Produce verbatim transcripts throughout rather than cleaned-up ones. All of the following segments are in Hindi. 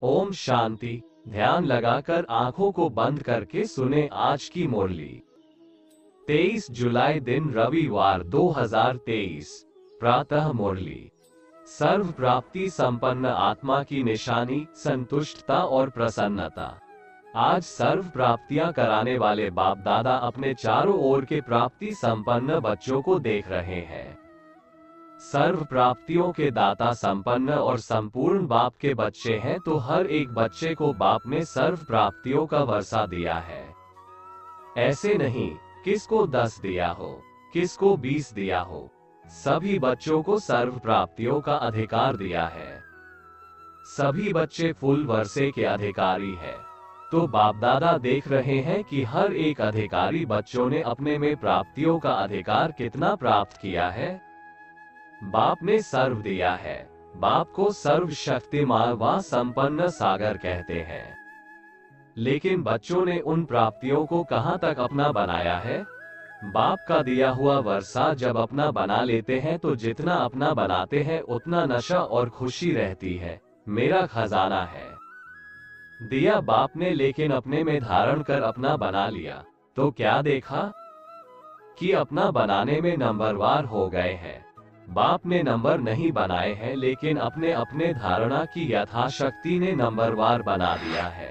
ओम शांति। ध्यान लगाकर आंखों को बंद करके सुने आज की मुरली। तेईस जुलाई दिन रविवार दो हज़ार तेईस। प्रातः मुरली। सर्व प्राप्ति संपन्न आत्मा की निशानी संतुष्टता और प्रसन्नता। आज सर्व प्राप्तियां कराने वाले बाप दादा अपने चारों ओर के प्राप्ति संपन्न बच्चों को देख रहे हैं। सर्व प्राप्तियों के दाता संपन्न और संपूर्ण बाप के बच्चे हैं, तो हर एक बच्चे को बाप ने सर्व प्राप्तियों का वर्षा दिया है। ऐसे नहीं किसको दस दिया हो, किसको बीस दिया हो, सभी बच्चों को सर्व प्राप्तियों का अधिकार दिया है। सभी बच्चे फुल वर्षे के अधिकारी हैं। तो बाप दादा देख रहे हैं कि हर एक अधिकारी बच्चों ने अपने में प्राप्तियों का अधिकार कितना प्राप्त किया है। बाप ने सर्व दिया है। बाप को सर्वशक्तिमान व संपन्न सागर कहते हैं। लेकिन बच्चों ने उन प्राप्तियों को कहां तक अपना बनाया है। बाप का दिया हुआ वर्षा जब अपना बना लेते हैं तो जितना अपना बनाते हैं उतना नशा और खुशी रहती है। मेरा खजाना है। दिया बाप ने, लेकिन अपने में धारण कर अपना बना लिया तो क्या देखा कि अपना बनाने में नंबरवार हो गए हैं। बाप ने नंबर नहीं बनाए हैं, लेकिन अपने अपने धारणा की यथाशक्ति ने नंबरवार बना दिया है।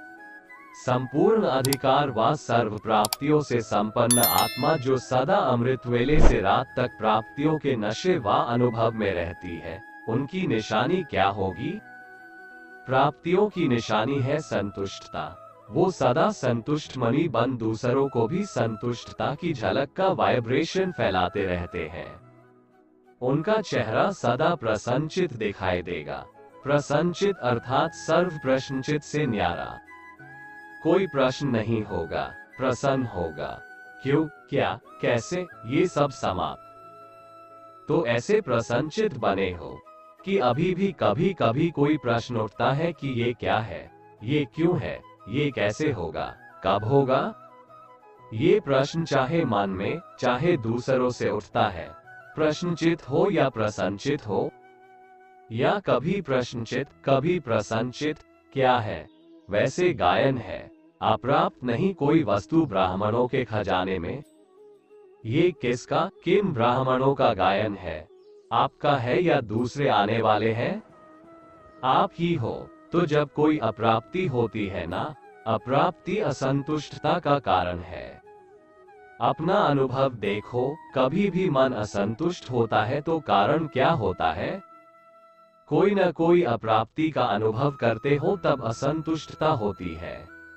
संपूर्ण अधिकार व सर्व प्राप्तियों से संपन्न आत्मा जो सदा अमृत वेले से रात तक प्राप्तियों के नशे व अनुभव में रहती है, उनकी निशानी क्या होगी। प्राप्तियों की निशानी है संतुष्टता। वो सदा संतुष्ट मनी बन दूसरों को भी संतुष्टता की झलक का वाइब्रेशन फैलाते रहते हैं। उनका चेहरा सदा प्रसन्नचित दिखाई देगा। प्रसन्नचित अर्थात सर्व प्रश्नचित से न्यारा। कोई प्रश्न नहीं होगा, प्रसन्न होगा। क्यों, क्या, कैसे, ये सब समाप्त। तो ऐसे प्रसन्नचित बने हो कि अभी भी कभी कभी कोई प्रश्न उठता है कि ये क्या है, ये क्यों है, ये कैसे होगा, कब होगा। ये प्रश्न चाहे मन में चाहे दूसरों से उठता है। प्रश्नचित हो या प्रसन्नचित हो, या कभी प्रश्नचित कभी प्रसन्नचित, क्या है। वैसे गायन है, अप्राप्त नहीं कोई वस्तु ब्राह्मणों के खजाने में। ये किसका, किन ब्राह्मणों का गायन है, आपका है या दूसरे आने वाले हैं। आप ही हो। तो जब कोई अप्राप्ति होती है ना, अप्राप्ति असंतुष्टता का कारण है। अपना अनुभव देखो, कभी भी मन असंतुष्ट होता है तो कारण क्या होता है। कोई न कोई अप्राप्ति का अनुभव करते हो तब असंतुष्टता होती है।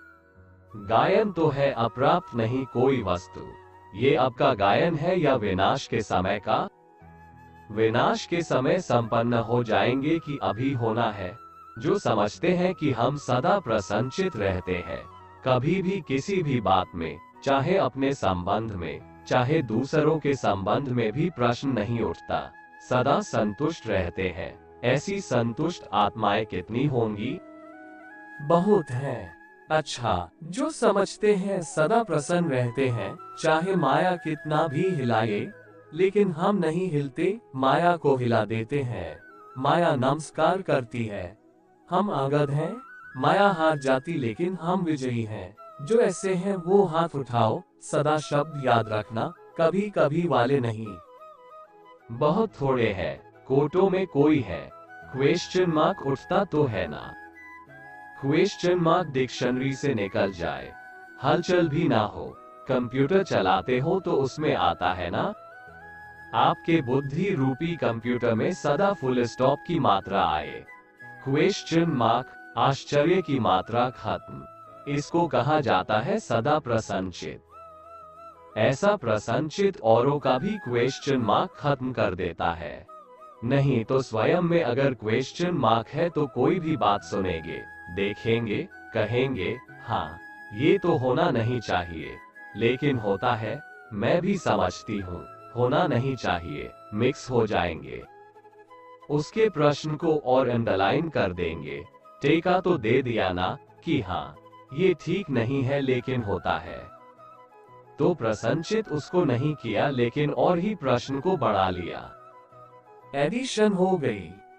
गायन तो है अप्राप्त नहीं कोई वस्तु। ये आपका गायन है या विनाश के समय का। विनाश के समय संपन्न हो जाएंगे कि अभी होना है। जो समझते हैं कि हम सदा प्रसन्नचित रहते हैं, कभी भी किसी भी बात में, चाहे अपने संबंध में चाहे दूसरों के संबंध में भी प्रश्न नहीं उठता, सदा संतुष्ट रहते हैं। ऐसी संतुष्ट आत्माएं कितनी होंगी। बहुत हैं। अच्छा, जो समझते हैं सदा प्रसन्न रहते हैं, चाहे माया कितना भी हिलाए, लेकिन हम नहीं हिलते, माया को हिला देते हैं। माया नमस्कार करती है, हम आगध हैं। माया हार जाती लेकिन हम विजयी हैं। जो ऐसे हैं वो हाथ उठाओ। सदा शब्द याद रखना, कभी कभी वाले नहीं। बहुत थोड़े हैं, कोटों में कोई है। क्वेश्चन मार्क उठता तो है ना। क्वेश्चन मार्क डिक्शनरी से निकल जाए, हलचल भी ना हो। कंप्यूटर चलाते हो तो उसमें आता है ना। आपके बुद्धि रूपी कंप्यूटर में सदा फुल स्टॉप की मात्रा आए। क्वेश्चन मार्क, आश्चर्य की मात्रा खत्म। इसको कहा जाता है सदा प्रसन्नचित। ऐसा प्रसन्नचित औरों का भी क्वेश्चन मार्क खत्म कर देता है। नहीं तो स्वयं में अगर क्वेश्चन मार्क है तो कोई भी बात सुनेंगे, देखेंगे, कहेंगे हाँ ये तो होना नहीं चाहिए, लेकिन होता है। मैं भी समझती हूँ होना नहीं चाहिए, मिक्स हो जाएंगे। उसके प्रश्न को और अंडरलाइन कर देंगे। टेका तो दे दिया ना कि हाँ ये ठीक नहीं है, लेकिन होता है। तो प्रसन्नचित उसको नहीं किया, लेकिन और ही प्रश्न को बढ़ा लिया। एडिशन हो गई।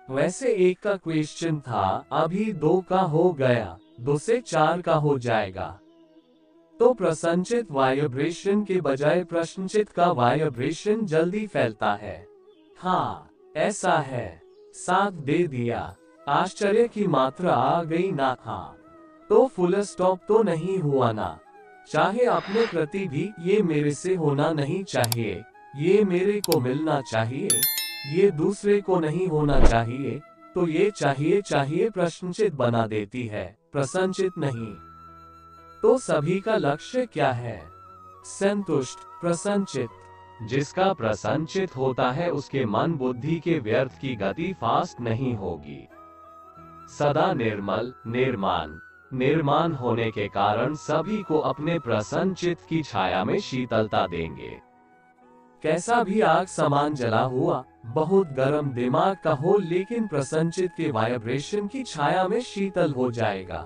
वैसे एक का क्वेश्चन था, अभी दो का हो गया, दो से चार का हो जाएगा। तो प्रसन्नचित वाइब्रेशन के बजाय प्रश्नचित का वाइब्रेशन जल्दी फैलता है। हाँ, ऐसा है। साथ दे दिया। आश्चर्य की मात्रा आ गई ना। हाँ, तो फुल स्टॉप तो नहीं हुआ ना। चाहे अपने प्रति भी, ये मेरे से होना नहीं चाहिए, ये मेरे को मिलना चाहिए, ये दूसरे को नहीं होना चाहिए, तो ये चाहिए चाहिए प्रश्नचित बना देती है, प्रसन्नचित नहीं। तो सभी का लक्ष्य क्या है? संतुष्ट, प्रसन्नचित। जिसका प्रसन्नचित होता है उसके मन बुद्धि के व्यर्थ की गति फास्ट नहीं होगी। सदा निर्मल, निर्माण निर्माण होने के कारण सभी को अपने प्रसन्नचित की छाया में शीतलता देंगे। कैसा भी आग समान जला हुआ, बहुत गर्म दिमाग का हो, लेकिन प्रसन्नचित के वाइब्रेशन की छाया में शीतल हो जाएगा।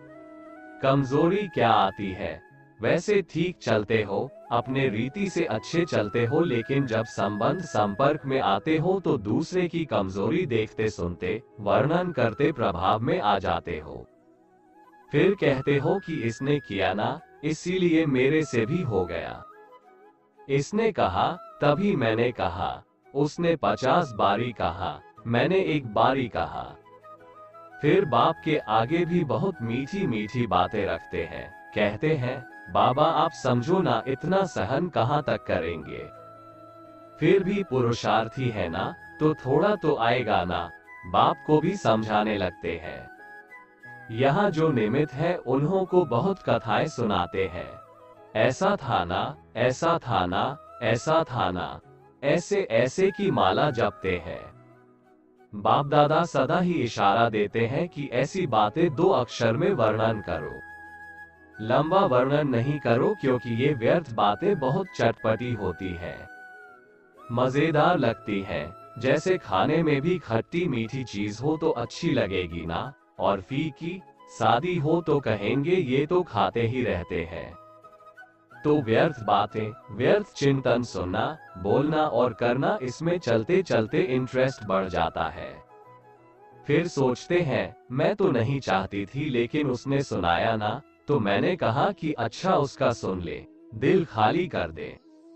कमजोरी क्या आती है? वैसे ठीक चलते हो, अपने रीति से अच्छे चलते हो, लेकिन जब संबंध संपर्क में आते हो तो दूसरे की कमजोरी देखते सुनते, वर्णन करते प्रभाव में आ जाते हो। फिर कहते हो कि इसने किया ना, इसीलिए मेरे से भी हो गया। इसने कहा, तभी मैंने कहा। उसने पचास बारी कहा, मैंने एक बारी कहा। फिर बाप के आगे भी बहुत मीठी मीठी बातें रखते हैं। कहते हैं, बाबा आप समझो ना, इतना सहन कहाँ तक करेंगे। फिर भी पुरुषार्थी है ना, तो थोड़ा तो आएगा ना। बाप को भी समझाने लगते हैं। यहाँ जो निमित्त है उन्हों को बहुत कथाएं सुनाते हैं। ऐसा था ना, ऐसा था ना, ऐसा था ना, ऐसे ऐसे की माला जपते हैं। बाप दादा सदा ही इशारा देते हैं कि ऐसी बातें दो अक्षर में वर्णन करो, लंबा वर्णन नहीं करो, क्योंकि ये व्यर्थ बातें बहुत चटपटी होती है, मजेदार लगती है। जैसे खाने में भी खट्टी मीठी चीज हो तो अच्छी लगेगी ना, और फीकी सादी हो तो कहेंगे ये तो खाते ही रहते हैं। तो व्यर्थ बातें, व्यर्थ चिंतन सुनना, बोलना और करना, इसमें चलते चलते इंटरेस्ट बढ़ जाता है। फिर सोचते हैं, मैं तो नहीं चाहती थी, लेकिन उसने सुनाया ना, तो मैंने कहा कि अच्छा उसका सुन ले, दिल खाली कर दे।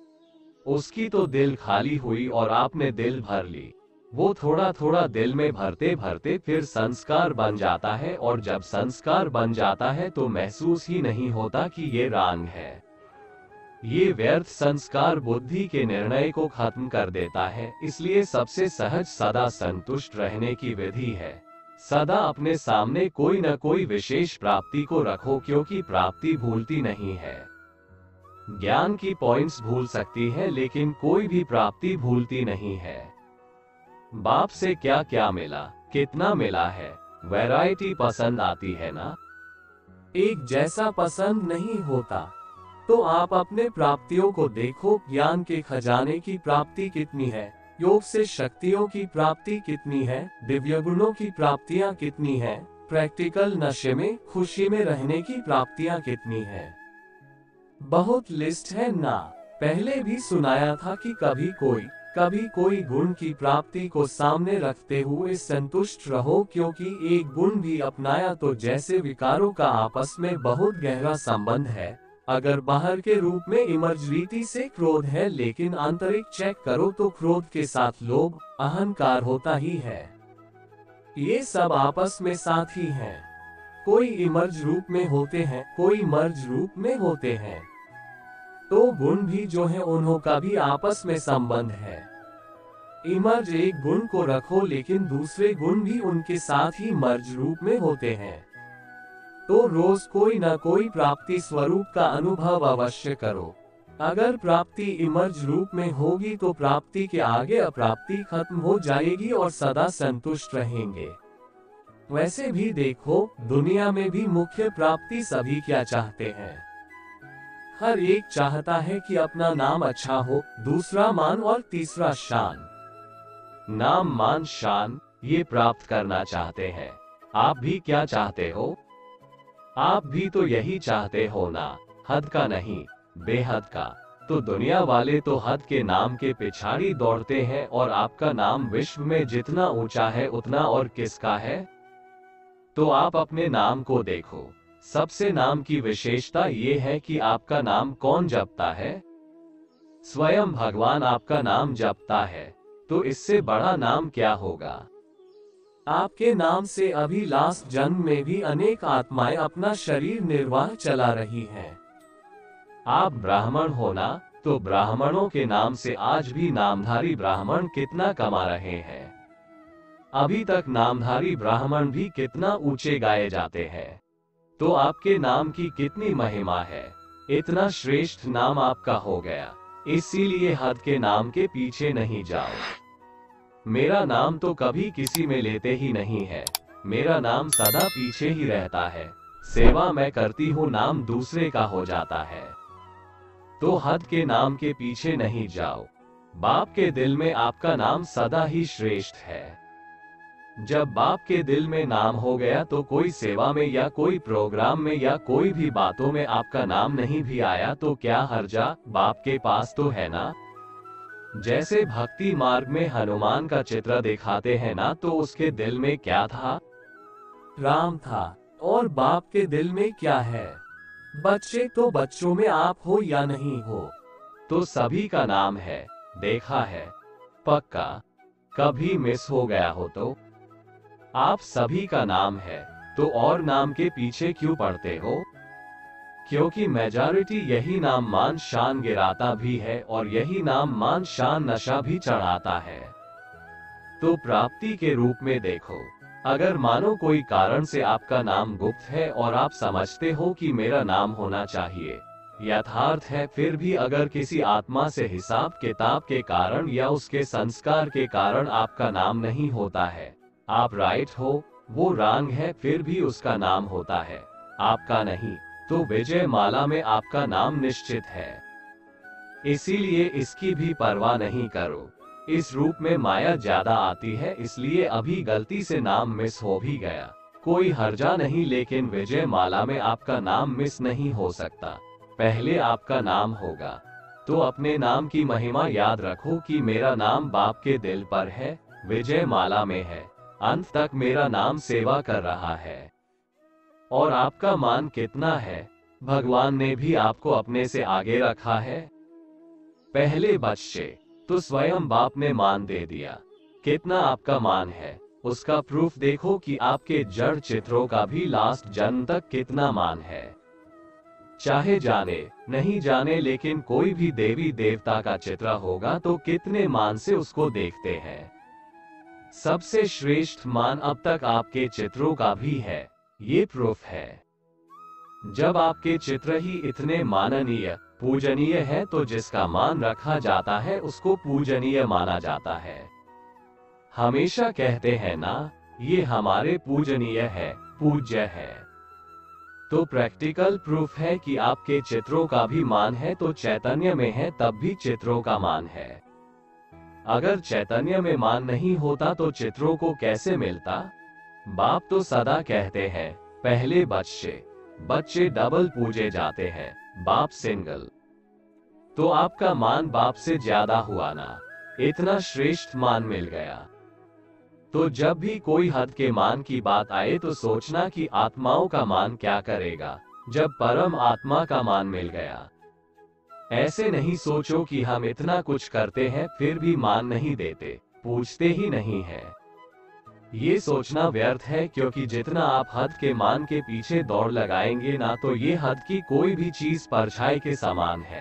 उसकी तो दिल खाली हुई और आपने दिल भर ली। वो थोड़ा थोड़ा दिल में भरते भरते फिर संस्कार बन जाता है, और जब संस्कार बन जाता है तो महसूस ही नहीं होता कि ये रांग है। ये व्यर्थ संस्कार बुद्धि के निर्णय को खत्म कर देता है। इसलिए सबसे सहज सदा संतुष्ट रहने की विधि है। सदा अपने सामने कोई न कोई विशेष प्राप्ति को रखो, क्योंकि प्राप्ति भूलती नहीं है। ज्ञान की पॉइंट्स भूल सकती है, लेकिन कोई भी प्राप्ति भूलती नहीं है। बाप से क्या क्या मिला, कितना मिला है, वैरायटी पसंद आती है ना। एक जैसा पसंद नहीं होता। तो आप अपने प्राप्तियों को देखो, ज्ञान के खजाने की प्राप्ति कितनी है, योग से शक्तियों की प्राप्ति कितनी है, दिव्य गुणों की प्राप्तियां कितनी है, प्रैक्टिकल नशे में खुशी में रहने की प्राप्तियां कितनी है। बहुत लिस्ट है ना। पहले भी सुनाया था कि कभी कोई कभी कोई गुण की प्राप्ति को सामने रखते हुए संतुष्ट रहो, क्योंकि एक गुण भी अपनाया तो जैसे विकारों का आपस में बहुत गहरा संबंध है। अगर बाहर के रूप में इमर्ज रीति से क्रोध है, लेकिन आंतरिक चेक करो तो क्रोध के साथ लोभ, अहंकार होता ही है। ये सब आपस में साथ ही हैं। कोई इमर्ज रूप में होते हैं, कोई मर्ज रूप में होते हैं। तो गुण भी जो है उन्हों का भी आपस में संबंध है। इमर्ज एक गुण को रखो, लेकिन दूसरे गुण भी उनके साथ ही मर्ज रूप में होते हैं। तो रोज कोई न कोई प्राप्ति स्वरूप का अनुभव अवश्य करो। अगर प्राप्ति इमर्ज रूप में होगी तो प्राप्ति के आगे अप्राप्ति खत्म हो जाएगी और सदा संतुष्ट रहेंगे। वैसे भी देखो, दुनिया में भी मुख्य प्राप्ति सभी क्या चाहते हैं। हर एक चाहता है कि अपना नाम अच्छा हो, दूसरा मान और तीसरा शान। नाम मान शान ये प्राप्त करना चाहते हैं। आप भी क्या चाहते हो? आप भी तो यही चाहते हो ना, हद का नहीं, बेहद का। तो दुनिया वाले तो हद के नाम के पिछाड़ी दौड़ते हैं, और आपका नाम विश्व में जितना ऊंचा है उतना और किसका है? तो आप अपने नाम को देखो। सबसे नाम की विशेषता ये है कि आपका नाम कौन जपता है? स्वयं भगवान आपका नाम जपता है। तो इससे बड़ा नाम क्या होगा? आपके नाम से अभी लास्ट जन्म में भी अनेक आत्माएं अपना शरीर निर्वाह चला रही हैं। आप ब्राह्मण हो ना, तो ब्राह्मणों के नाम से आज भी नामधारी ब्राह्मण कितना कमा रहे हैं। अभी तक नामधारी ब्राह्मण भी कितना ऊंचे गाए जाते हैं। तो आपके नाम की कितनी महिमा है। इतना श्रेष्ठ नाम आपका हो गया, इसीलिए हद के नाम के पीछे नहीं जाओ। मेरा नाम तो कभी किसी में लेते ही नहीं है। मेरा नाम सदा पीछे ही रहता है। सेवा मैं करती हूँ, नाम दूसरे का हो जाता है। तो हद के नाम के पीछे नहीं जाओ। बाप के दिल में आपका नाम सदा ही श्रेष्ठ है। जब बाप के दिल में नाम हो गया तो कोई सेवा में या कोई प्रोग्राम में या कोई भी बातों में आपका नाम नहीं भी आया तो क्या हर्जा, बाप के पास तो है ना। जैसे भक्ति मार्ग में हनुमान का चित्र दिखाते हैं ना, तो उसके दिल में क्या था? राम था। और बाप के दिल में क्या है? बच्चे तो बच्चों में आप हो या नहीं हो, तो सभी का नाम है, देखा है पक्का। कभी मिस हो गया हो तो? आप सभी का नाम है, तो और नाम के पीछे क्यों पड़ते हो? क्योंकि मेजॉरिटी यही नाम मान शान गिराता भी है, और यही नाम मान शान नशा भी चढ़ाता है। तो प्राप्ति के रूप में देखो। अगर मानो कोई कारण से आपका नाम गुप्त है और आप समझते हो कि मेरा नाम होना चाहिए, यथार्थ है, फिर भी अगर किसी आत्मा से हिसाब किताब के कारण या उसके संस्कार के कारण आपका नाम नहीं होता है, आप राइट हो, वो रॉन्ग है, फिर भी उसका नाम होता है, आपका नहीं, तो विजय माला में आपका नाम निश्चित है। इसीलिए इसकी भी परवाह नहीं करो। इस रूप में माया ज्यादा आती है, इसलिए अभी गलती से नाम मिस हो भी गया, कोई हर्जा नहीं, लेकिन विजय माला में आपका नाम मिस नहीं हो सकता। पहले आपका नाम होगा। तो अपने नाम की महिमा याद रखो कि मेरा नाम बाप के दिल पर है, विजय माला में है, अंत तक मेरा नाम सेवा कर रहा है। और आपका मान कितना है? भगवान ने भी आपको अपने से आगे रखा है। पहले बच्चे तो स्वयं बाप ने मान दे दिया। कितना आपका मान है, उसका प्रूफ देखो कि आपके जड़ चित्रों का भी लास्ट जन्म तक कितना मान है। चाहे जाने नहीं जाने, लेकिन कोई भी देवी देवता का चित्र होगा तो कितने मान से उसको देखते हैं। सबसे श्रेष्ठ मान अब तक आपके चित्रों का भी है, ये प्रूफ है। जब आपके चित्र ही इतने माननीय पूजनीय है, तो जिसका मान रखा जाता है उसको पूजनीय माना जाता है। हमेशा कहते हैं ना, ये हमारे पूजनीय है, पूज्य है। तो प्रैक्टिकल प्रूफ है कि आपके चित्रों का भी मान है, तो चैतन्य में है तब भी चित्रों का मान है। अगर चैतन्य में मान नहीं होता तो चित्रों को कैसे मिलता? बाप तो सदा कहते हैं, पहले बच्चे बच्चे डबल पूजे जाते हैं, बाप सिंगल। तो आपका मान बाप से ज्यादा हुआ ना, इतना श्रेष्ठ मान मिल गया। तो जब भी कोई हद के मान की बात आए तो सोचना कि आत्माओं का मान क्या करेगा जब परम आत्मा का मान मिल गया। ऐसे नहीं सोचो कि हम इतना कुछ करते हैं फिर भी मान नहीं देते, पूछते ही नहीं है। ये सोचना व्यर्थ है, क्योंकि जितना आप हद के मान के पीछे दौड़ लगाएंगे ना, तो ये हद की कोई भी चीज परछाई के समान है।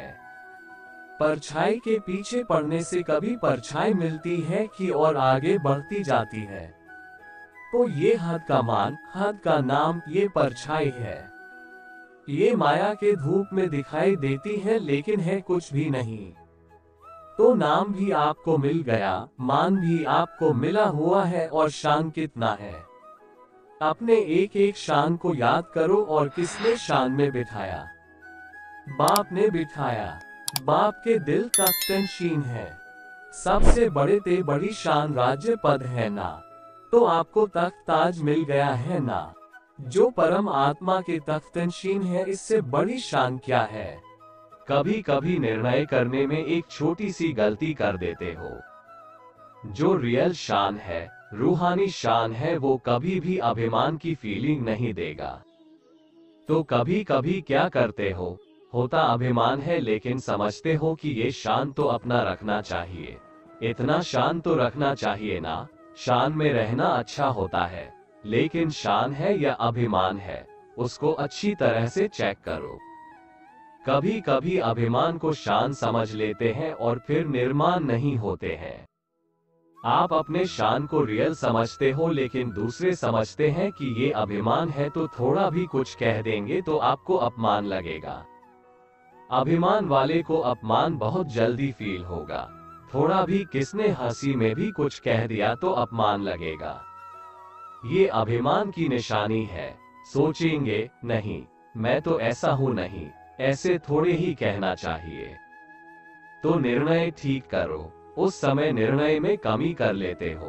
परछाई के पीछे पड़ने से कभी परछाई मिलती है कि और आगे बढ़ती जाती है। तो ये हद का मान, हद का नाम, ये परछाई है। ये माया के धूप में दिखाई देती है, लेकिन है कुछ भी नहीं। तो नाम भी आपको मिल गया, मान भी आपको मिला हुआ है, और शान कितना है? अपने एक एक शान को याद करो, और किसने शान में बिठाया? बाप ने बिठाया। बाप के दिल तख्तनशीन है। सबसे बड़े ते बड़ी शान राज्य पद है ना, तो आपको तख्त ताज मिल गया है ना। जो परम आत्मा के तख्तनशीन है, इससे बड़ी शान क्या है? कभी कभी निर्णय करने में एक छोटी सी गलती कर देते हो। जो रियल शान है, रूहानी शान है, वो कभी भी अभिमान की फीलिंग नहीं देगा। तो कभी कभी क्या करते हो, होता अभिमान है लेकिन समझते हो कि ये शान तो अपना रखना चाहिए, इतना शान तो रखना चाहिए ना। शान में रहना अच्छा होता है, लेकिन शान है या अभिमान है, उसको अच्छी तरह से चेक करो। कभी कभी अभिमान को शान समझ लेते हैं और फिर निर्माण नहीं होते हैं। आप अपने शान को रियल समझते हो लेकिन दूसरे समझते हैं कि ये अभिमान है, तो थोड़ा भी कुछ कह देंगे तो आपको अपमान लगेगा। अभिमान वाले को अपमान बहुत जल्दी फील होगा। थोड़ा भी किसने हंसी में भी कुछ कह दिया तो अपमान लगेगा। ये अभिमान की निशानी है। सोचेंगे, नहीं मैं तो ऐसा हूं नहीं, ऐसे थोड़े ही कहना चाहिए। तो निर्णय ठीक करो, उस समय निर्णय में कमी कर लेते हो।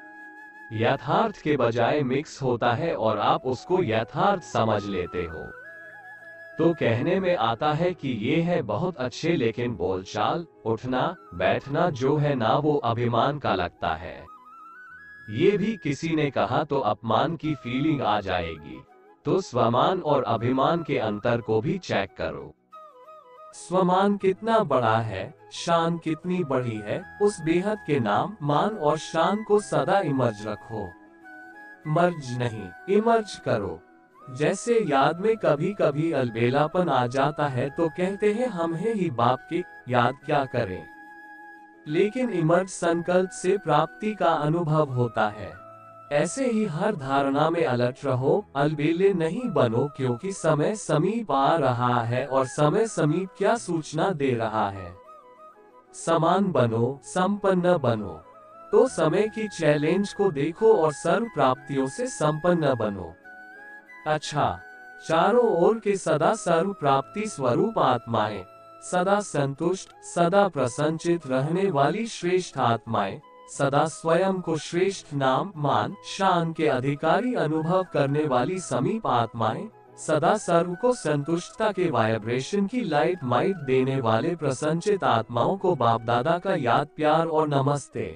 यथार्थ के बजाय मिक्स होता है और आप उसको यथार्थ समझ लेते हो। तो कहने में आता है कि ये है बहुत अच्छे, लेकिन बोलचाल, उठना बैठना जो है ना, वो अभिमान का लगता है। ये भी किसी ने कहा तो अपमान की फीलिंग आ जाएगी। तो स्वमान और अभिमान के अंतर को भी चेक करो। स्वमान कितना बड़ा है, शान कितनी बड़ी है, उस बेहद के नाम मान और शान को सदा इमर्ज रखो। मर्ज नहीं, इमर्ज करो। जैसे याद में कभी कभी अलबेलापन आ जाता है तो कहते हैं हम हैं ही बाप के, याद क्या करें। लेकिन इमर्ज संकल्प से प्राप्ति का अनुभव होता है। ऐसे ही हर धारणा में अलर्ट रहो, अलबेले नहीं बनो, क्योंकि समय समीप आ रहा है और समय समीप क्या सूचना दे रहा है। समान बनो, संपन्न बनो। तो समय की चैलेंज को देखो और सर्व प्राप्तियों से संपन्न बनो। अच्छा, चारों ओर के सदा सर्व प्राप्ति स्वरूप आत्माएं, सदा संतुष्ट, सदा प्रसन्नचित रहने वाली श्रेष्ठ आत्माएं, सदा स्वयं को श्रेष्ठ नाम मान शान के अधिकारी अनुभव करने वाली समीप आत्माएं, सदा सर्व को संतुष्टता के वाइब्रेशन की लाइट माइट देने वाले प्रसन्नचित आत्माओं को बाप दादा का याद, प्यार और नमस्ते।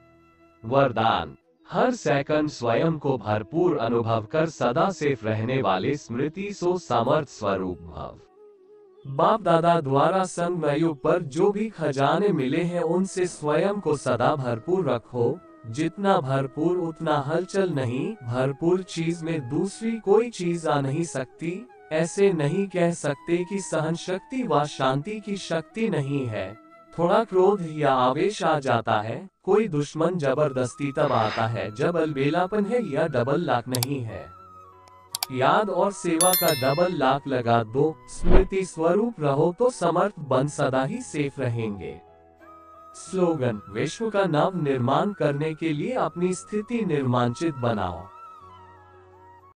वरदान, हर सेकंड स्वयं को भरपूर अनुभव कर सदा सेफ रहने वाले स्मृति सो समर्थ स्वरूप भव। बाप दादा द्वारा संगमयुग पर जो भी खजाने मिले हैं उनसे स्वयं को सदा भरपूर रखो। जितना भरपूर उतना हलचल नहीं, भरपूर चीज में दूसरी कोई चीज आ नहीं सकती। ऐसे नहीं कह सकते कि सहन शक्ति व शांति की शक्ति नहीं है। थोड़ा क्रोध या आवेश आ जाता है, कोई दुश्मन जबरदस्ती तब आता है जब अलबेलापन है या डबल लाक नहीं है। याद और सेवा का डबल लाक लगा दो, स्मृति स्वरूप रहो तो समर्थ बन सदा ही सेफ रहेंगे। स्लोगन, विश्व का नव निर्माण करने के लिए अपनी स्थिति निर्मांचित बनाओ।